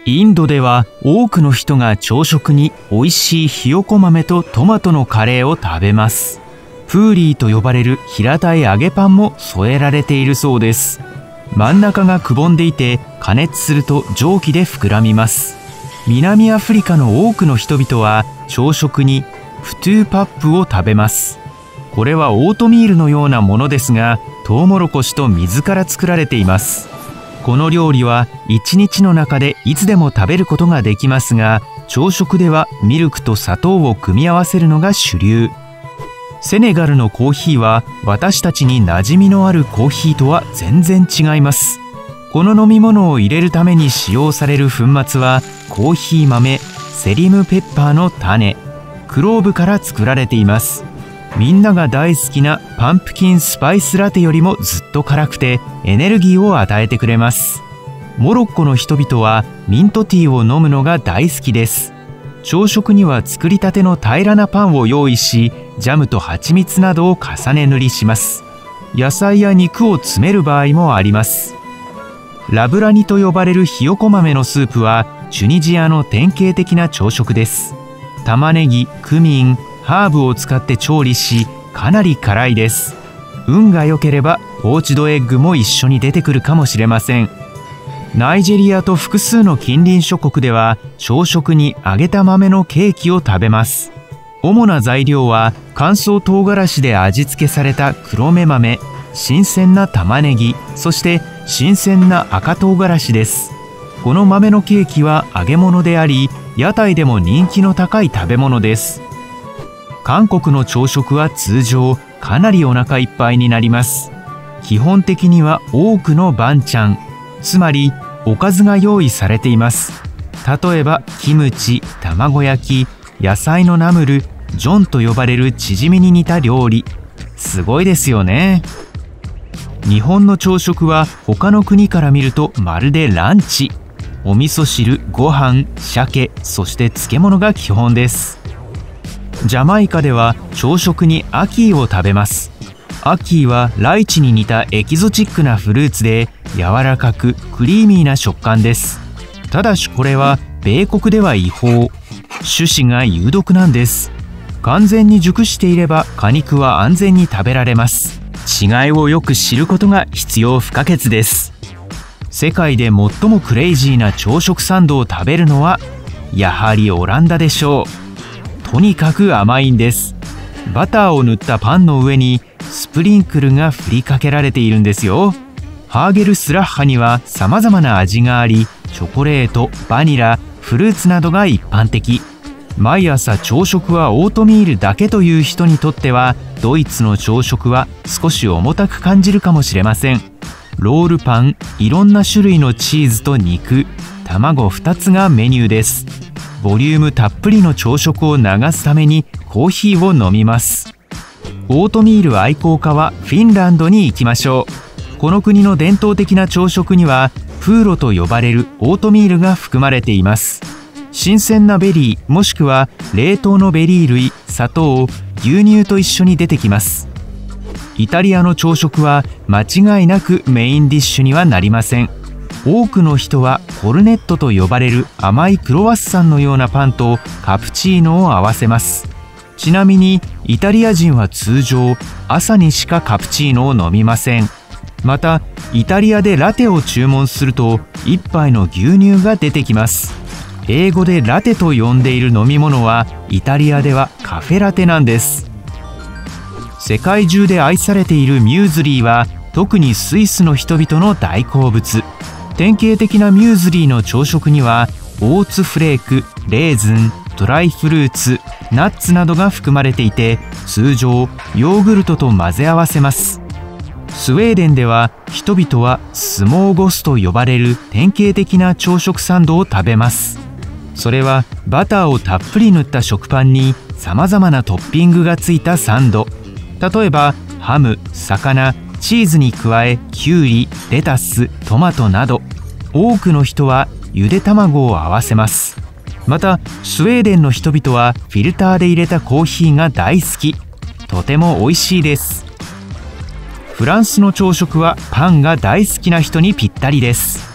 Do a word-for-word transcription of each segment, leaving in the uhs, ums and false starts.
インドでは多くの人が朝食に美味しいひよこ豆とトマトのカレーを食べます。プーリーと呼ばれる平たい揚げパンも添えられているそうです。真ん中がくぼんでいて加熱すると蒸気で膨らみます。南アフリカの多くの人々は朝食にフトゥーパップを食べます。これはオートミールのようなものですが、トウモロコシと水から作られています。この料理はいちにちの中でいつでも食べることができますが、朝食ではミルクと砂糖を組み合わせるのが主流。セネガルのコーヒーは私たちに馴染みのあるコーヒーとは全然違います。この飲み物を入れるために使用される粉末はコーヒー豆、セリムペッパーの種、クローブから作られています。みんなが大好きなパンプキンスパイスラテよりもずっと辛くてエネルギーを与えてくれます。モロッコの人々はミントティーを飲むのが大好きです。朝食には作りたての平らなパンを用意し、ジャムと蜂蜜などを重ね塗りします。野菜や肉を詰める場合もあります。ラブラニと呼ばれるひよこ豆のスープはチュニジアの典型的な朝食です。玉ねぎ、クミン、ハーブを使って調理し、かなり辛いです。運が良ければポーチドエッグも一緒に出てくるかもしれません。ナイジェリアと複数の近隣諸国では朝食に揚げた豆のケーキを食べます。主な材料は乾燥唐辛子で味付けされた黒芽豆、新鮮な玉ねぎ、そして新鮮な赤唐辛子です。この豆のケーキは揚げ物であり、屋台でも人気の高い食べ物です。韓国の朝食は通常かなりお腹いっぱいになります。基本的には多くのバンチャン、つまりおかずが用意されています。例えばキムチ、卵焼き、野菜のナムル、ジョンと呼ばれるチヂミに似た料理。すごいですよね。日本の朝食は他の国から見るとまるでランチ。お味噌汁、ご飯、鮭、そして漬物が基本です。ジャマイカでは朝食にアキーを食べます。アキーはライチに似たエキゾチックなフルーツで柔らかくクリーミーな食感です。ただしこれは米国では違法。種子が有毒なんです。完全に熟していれば果肉は安全に食べられます。違いをよく知ることが必要不可欠です。世界で最もクレイジーな朝食サンドを食べるのはやはりオランダでしょう。とにかく甘いんです。バターを塗ったパンの上にスプリンクルが振りかけられているんですよ。ハーゲルスラッハには様々な味があり、チョコレート、バニラ、フルーツなどが一般的。毎朝朝食はオートミールだけという人にとっては、ドイツの朝食は少し重たく感じるかもしれません。ロールパン、いろんな種類のチーズと肉、卵ふたつがメニューです。ボリュームたっぷりの朝食を流すためにコーヒーを飲みます。オートミール愛好家はフィンランドに行きましょう。この国の伝統的な朝食にはプーロと呼ばれるオートミールが含まれています。新鮮なベリーもしくは冷凍のベリー類、砂糖、牛乳と一緒に出てきます。イタリアの朝食は間違いなくメインディッシュにはなりません。多くの人はコルネットと呼ばれる甘いクロワッサンのようなパンとカプチーノを合わせます。ちなみにイタリア人は通常朝にしかカプチーノを飲みません。またイタリアでラテを注文すると一杯の牛乳が出てきます。英語でラテと呼んでいる飲み物はイタリアではカフェラテなんです。世界中で愛されているミューズリーは特にスイスの人々の大好物。典型的なミューズリーの朝食にはオーツフレーク、レーズン、ドライフルーツ、ナッツなどが含まれていて、通常ヨーグルトと混ぜ合わせます。スウェーデンでは人々はスモーゴスと呼ばれる典型的な朝食サンドを食べます。それはバターをたっぷり塗った食パンにさまざまなトッピングがついたサンド。例えばハム、魚、チーズに加えキュウリ、レタス、トマトなど。多くの人はゆで卵を合わせます。またスウェーデンの人々はフィルターで入れたコーヒーが大好き。とても美味しいです。フランスの朝食はパンが大好きな人にぴったりです。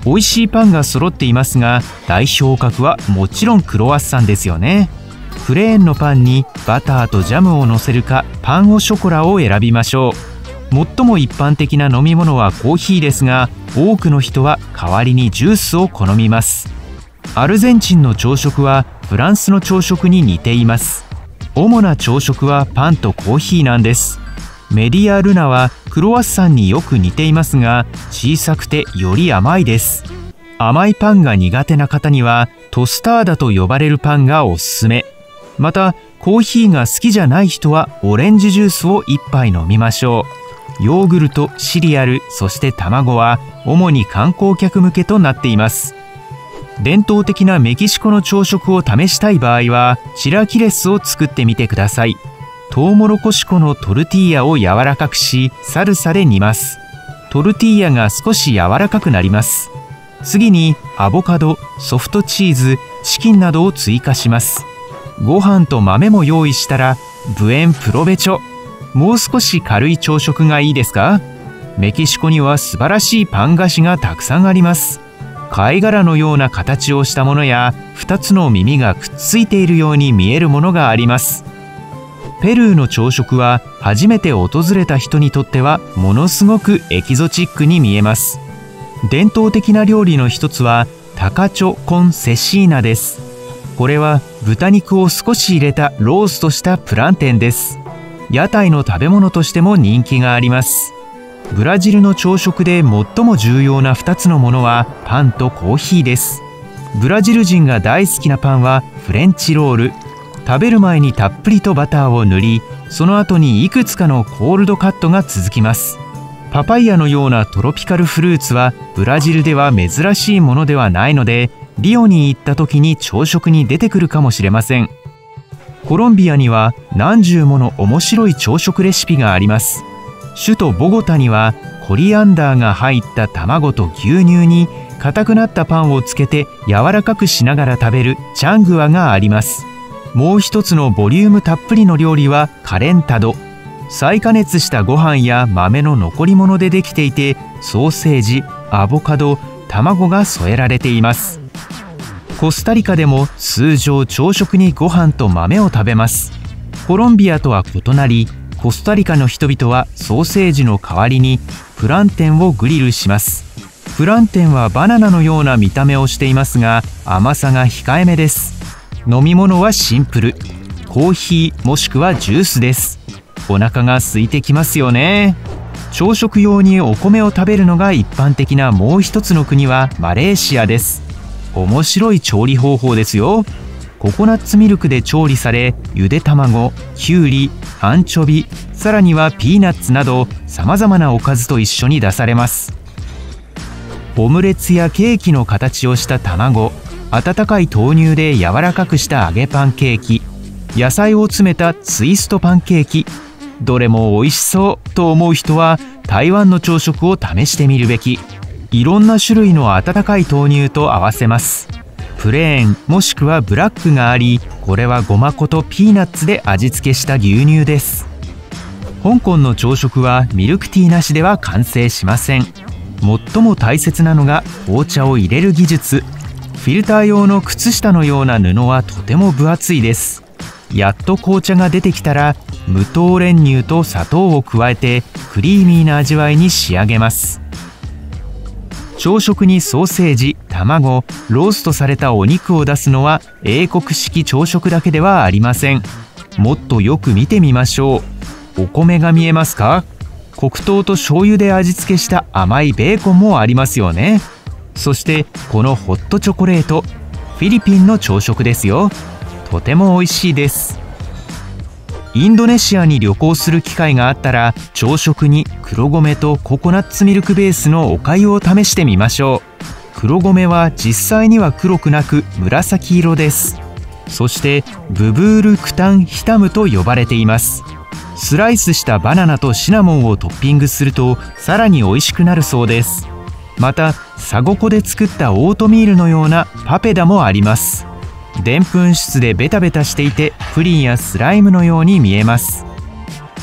美味しいパンが揃っていますが、代表格はもちろんクロワッサンですよね。プレーンのパンにバターとジャムをのせるか、パンオショコラを選びましょう。最も一般的な飲み物はコーヒーですが、多くの人は代わりにジュースを好みます。アルゼンチンの朝食はフランスの朝食に似ています。主な朝食はパンとコーヒーなんです。メディアルナはクロワッサンによく似ていますが、小さくてより甘いです。甘いパンが苦手な方にはトスターダと呼ばれるパンがおすすめ。またコーヒーが好きじゃない人はオレンジジュースをいっぱい飲みましょう。ヨーグルト、シリアル、そして卵は主に観光客向けとなっています。伝統的なメキシコの朝食を試したい場合はチラキレスを作ってみてください。トウモロコシ粉のトルティーヤを柔らかくし、サルサで煮ます。トルティーヤが少し柔らかくなります。次にアボカド、ソフトチーズ、チキンなどを追加します。ご飯と豆も用意したらブエンプロベチョ。もう少し軽い朝食がいいですか？メキシコには素晴らしいパン菓子がたくさんあります。貝殻のような形をしたものや、ふたつの耳がくっついているように見えるものがあります。ペルーの朝食は初めて訪れた人にとってはものすごくエキゾチックに見えます。伝統的な料理の一つはタカチョ・コン・セシーナです。これは豚肉を少し入れたローストしたプランテンです。屋台の食べ物としても人気があります。ブラジルの朝食で最も重要なふたつのものはパンとコーヒーです。ブラジル人が大好きなパンはフレンチロール。食べる前にたっぷりとバターを塗り、その後にいくつかのコールドカットが続きます。パパイヤのようなトロピカルフルーツはブラジルでは珍しいものではないので、リオに行った時に朝食に出てくるかもしれません。コロンビアには何十もの面白い朝食レシピがあります。首都ボゴタにはコリアンダーが入った卵と牛乳に硬くなったパンをつけて柔らかくしながら食べるチャングアがあります。もう一つのボリュームたっぷりの料理はカレンタド。再加熱したご飯や豆の残り物でできていて、ソーセージ、アボカド、卵が添えられています。コスタリカでも通常朝食にご飯と豆を食べます。コロンビアとは異なり、コスタリカの人々はソーセージの代わりにプランテンをグリルします。プランテンはバナナのような見た目をしていますが、甘さが控えめです。飲み物はシンプル。コーヒーもしくはジュースです。お腹が空いてきますよね。朝食用にお米を食べるのが一般的なもう一つの国はマレーシアです。面白い調理方法ですよ。ココナッツミルクで調理され、ゆで卵、きゅうり、アンチョビ、さらにはピーナッツなどさまざまなおかずと一緒に出されます。オムレツやケーキの形をした卵、温かい豆乳で柔らかくした揚げパンケーキ、野菜を詰めたツイストパンケーキ、どれも美味しそうと思う人は台湾の朝食を試してみるべき。いろんな種類の温かい豆乳と合わせます。プレーンもしくはブラックがあり、これはごま粉とピーナッツで味付けした牛乳です。香港の朝食はミルクティーなしでは完成しません。最も大切なのが紅茶を入れる技術。フィルター用の靴下のような布はとても分厚いです。やっと紅茶が出てきたら、無糖練乳と砂糖を加えてクリーミーな味わいに仕上げます。朝食にソーセージ、卵、ローストされたお肉を出すのは英国式朝食だけではありません。もっとよく見てみましょう。お米が見えますか？黒糖と醤油で味付けした甘いベーコンもありますよね。そしてこのホットチョコレート、フィリピンの朝食ですよ。とても美味しいです。インドネシアに旅行する機会があったら、朝食に黒米とココナッツミルクベースのお粥を試してみましょう。黒米は実際には黒くなく紫色です。そしてブブールクタンヒタムと呼ばれています。スライスしたバナナとシナモンをトッピングするとさらに美味しくなるそうです。またサゴコで作ったオートミールのようなパペダもあります。でんぷん質でベタベタしていてプリンやスライムのように見えます。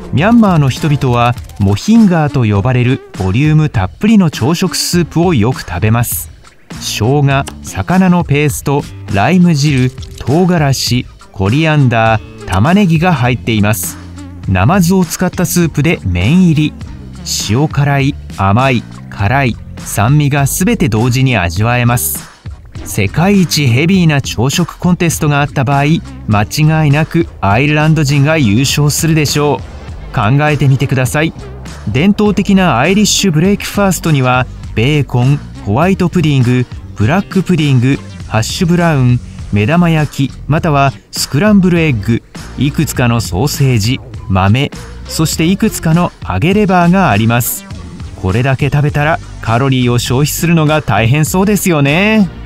ミャンマーの人々はモヒンガーと呼ばれるボリュームたっぷりの朝食スープをよく食べます。生姜、魚のペースト、ライム汁、唐辛子、コリアンダー、玉ねぎが入っています。ナマズを使ったスープで麺入り。塩辛い、甘い、辛い、酸味がすべて同時に味わえます。世界一ヘビーな朝食コンテストがあった場合、間違いなくアイルランド人が優勝するでしょう。考えてみてください。伝統的なアイリッシュブレイクファーストにはベーコン、ホワイトプディング、ブラックプディング、ハッシュブラウン、目玉焼きまたはスクランブルエッグ、いくつかのソーセージ、豆、そしていくつかの揚げレバーがあります。これだけ食べたらカロリーを消費するのが大変そうですよね。